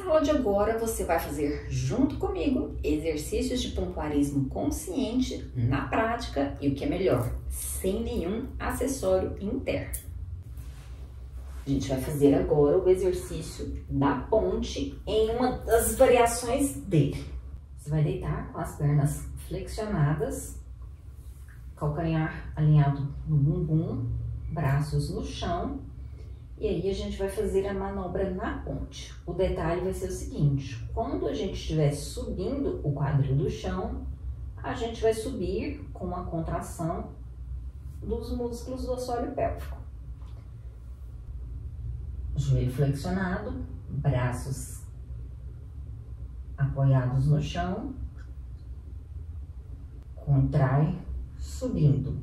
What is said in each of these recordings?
aula de agora você vai fazer junto comigo exercícios de pompoarismo consciente na prática e o que é melhor, sem nenhum acessório interno. A gente vai fazer agora o exercício da ponte em uma das variações dele. Você vai deitar com as pernas flexionadas, calcanhar alinhado no bumbum, braços no chão. E aí a gente vai fazer a manobra na ponte. O detalhe vai ser o seguinte: quando a gente estiver subindo o quadril do chão, a gente vai subir com a contração dos músculos do assoalho pélvico. Joelho flexionado, braços apoiados no chão, contrai, subindo,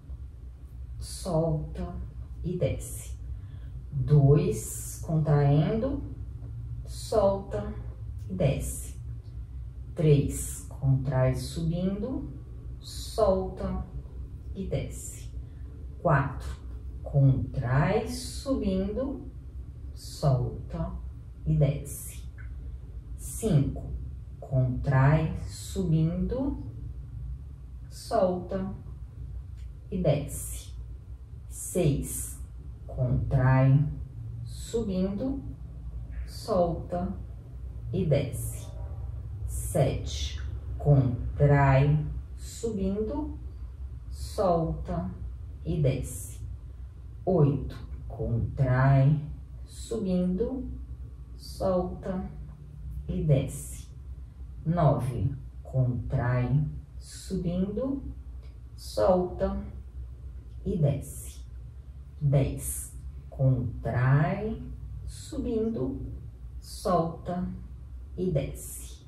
solta e desce. 2, contraindo, solta e desce. 3, contrai, subindo, solta e desce. 4, contrai, subindo, solta e desce. 5, contrai, subindo, solta e desce. 6, contrai, subindo, solta e desce. 7, contrai, subindo, solta e desce. 8, contrai, subindo, solta e desce. 9, contrai, subindo, solta e desce. 10, contrai, subindo, solta e desce.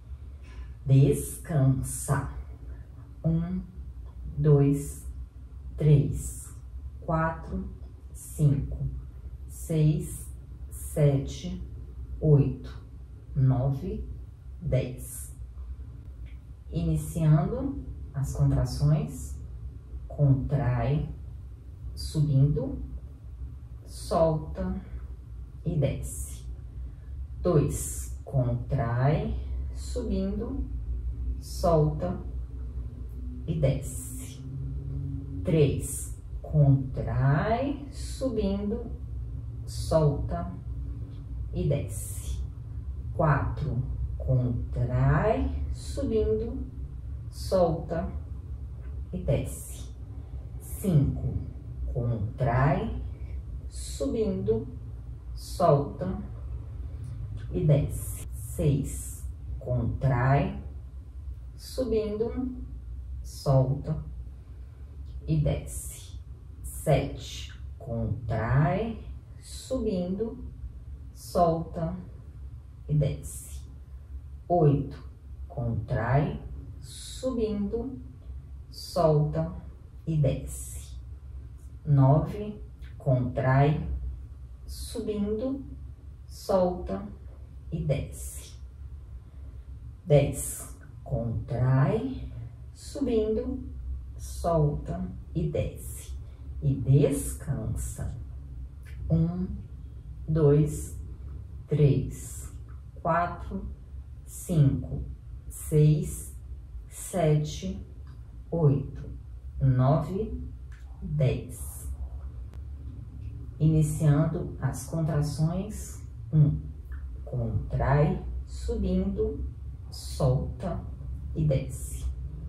Descansa. 1, 2, 3, 4, 5, 6, 7, 8, 9, 10. Iniciando as contrações, contrai, subindo, solta e desce. 2, contrai, subindo, solta e desce. 3, contrai, subindo, solta e desce. 4, contrai, subindo, solta e desce. 5, contrai, subindo, solta e desce. 6, contrai, subindo, solta e desce. 7, contrai, subindo, solta e desce. 8, contrai, subindo, solta e desce. 9, contrai, subindo, solta e desce. 10, contrai, subindo, solta e desce. E descansa. 1, 2, 3, 4, 5, 6, 7, 8, 9, 10. Iniciando as contrações. 1, contrai, subindo, solta e desce.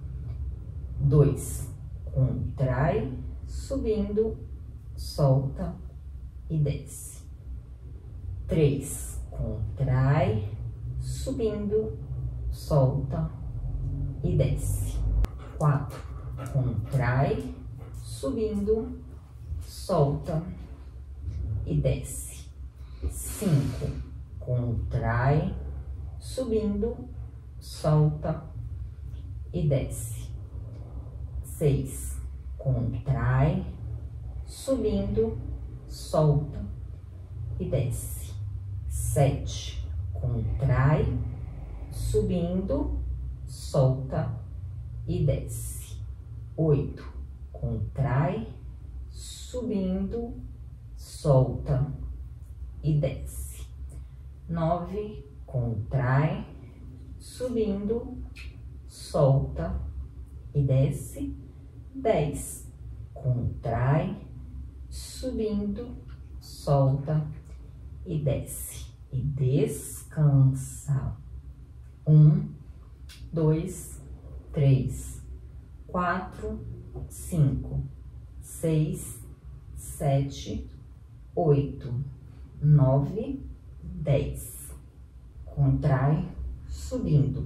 2, contrai, subindo, solta e desce. 3, contrai, subindo, solta e desce. 4, contrai, subindo, solta e desce. 5, contrai, subindo, solta e desce. 6, contrai, subindo, solta e desce. 7, contrai, subindo, solta e desce. 8, contrai, subindo, solta e desce. 9, contrai, subindo, solta e desce. 10, contrai, subindo, solta e desce. E descansa. 1, 2, 3, 4, 5, 6, 7, 8, 9, 10. Contrai, subindo,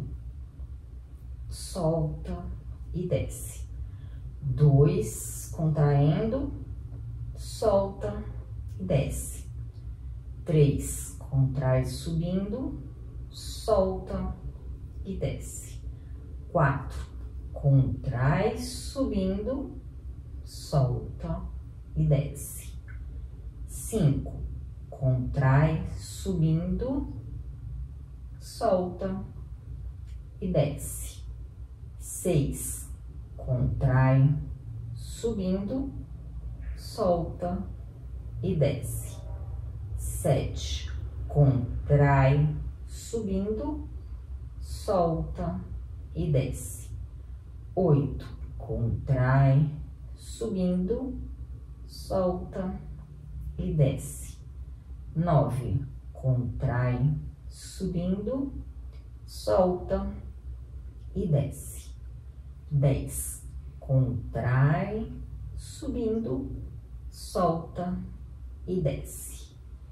solta e desce. 2, contraindo, solta e desce. 3, contrai, subindo, solta e desce. 4, contrai, subindo, solta e desce. 5, contrai, subindo, solta e desce. 6, contrai, subindo, solta e desce. 7, contrai, subindo, solta e desce. 8, contrai, subindo, solta e desce. 9, contrai, subindo, solta e desce. 10, contrai, subindo, solta e desce.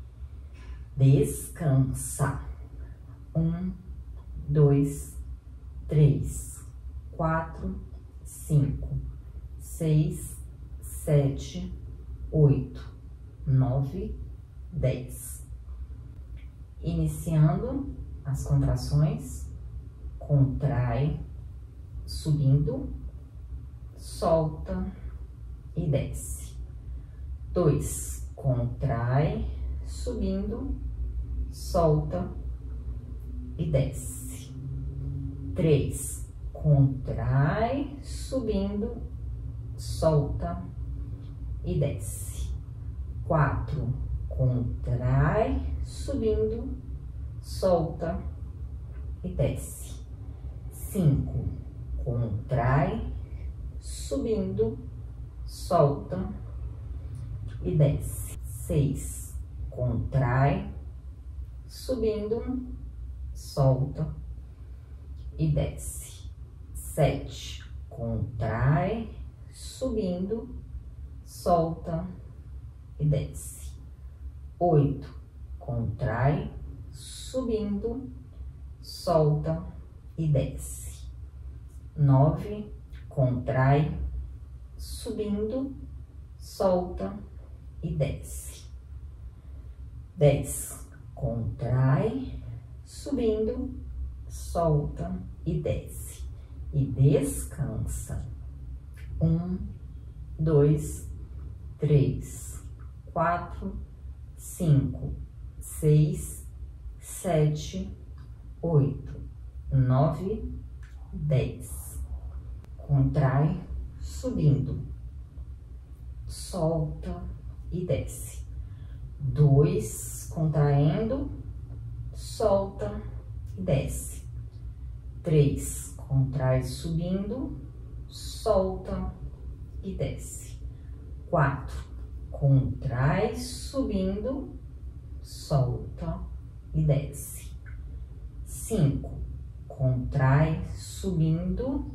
Descansa. 1, 2, 3, 4, 5, 6, 7, 8, 9, 10. Iniciando as contrações, contrai, subindo, solta e desce. 2, contrai, subindo, solta e desce. 3, contrai, subindo, solta e desce. 4, contrai, subindo, solta e desce. 5, contrai, subindo, solta e desce. 6, contrai, subindo, solta e desce. 7, contrai, subindo, solta e desce. 8, contrai, subindo, solta e desce. 9, contrai, subindo, solta e desce. 10, contrai, subindo, solta e desce. E descansa. 1, 2, 3, 4, 5, 6, 7, 8, 9, 10. Contrai, subindo, solta e desce. 2, contraindo, solta e desce. 3, contrai, subindo, solta e desce. 4, contrai, subindo, solta e desce. 5, contrai, subindo,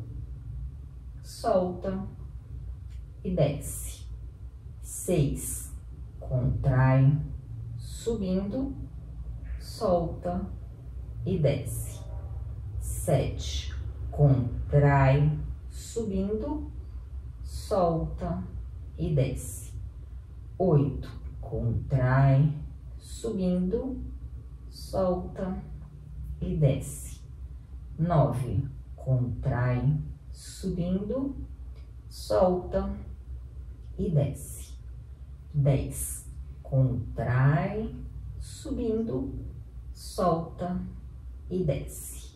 solta e desce. 6, contrai, subindo, solta e desce. 7, contrai, subindo, solta e desce. 8, contrai, subindo, solta e desce. 9, contrai, subindo, solta e desce. 10, contrai, subindo, solta e desce.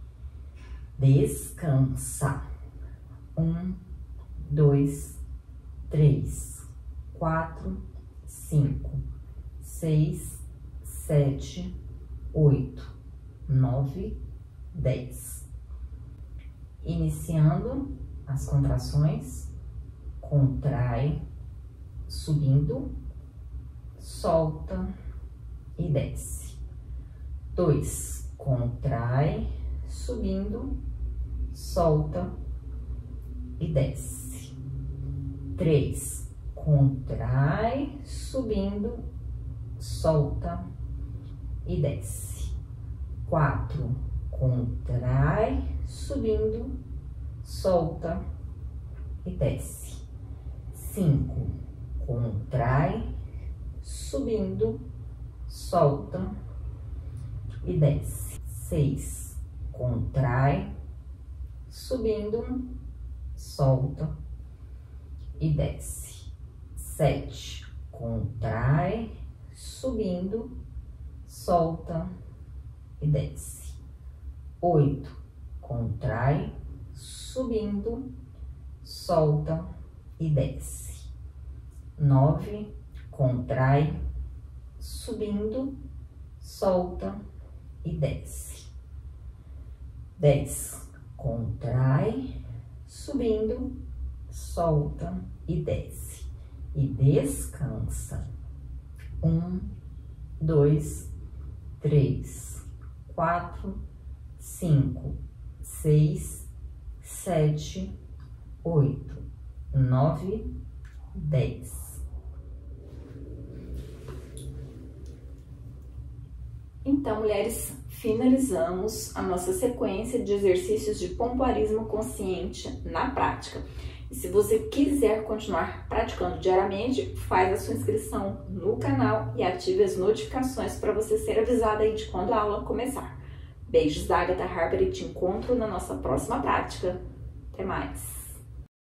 Descansa. 1, 2, 3, 4, 5, 6, 7, 8, 9, 10. Iniciando as contrações, contrai, subindo, solta e desce. 2, contrai, subindo, solta e desce. 3, contrai, subindo, solta e desce. 4, contrai, subindo, solta e desce. 5, contrai, subindo, solta e desce. 6, contrai, subindo, solta e desce. 7, contrai, subindo, solta e desce. 8, contrai, subindo, solta e desce. 9, contrai, subindo, solta e desce. 10, contrai, subindo, solta e desce. E descansa. 1, 2, 3, 4, 5, 6, 7, 8, 9, 10. Então, mulheres, finalizamos a nossa sequência de exercícios de pompoarismo consciente na prática. E se você quiser continuar praticando diariamente, faz a sua inscrição no canal e ative as notificações para você ser avisada aí de quando a aula começar. Beijos da Agatha Harper e te encontro na nossa próxima prática. Até mais!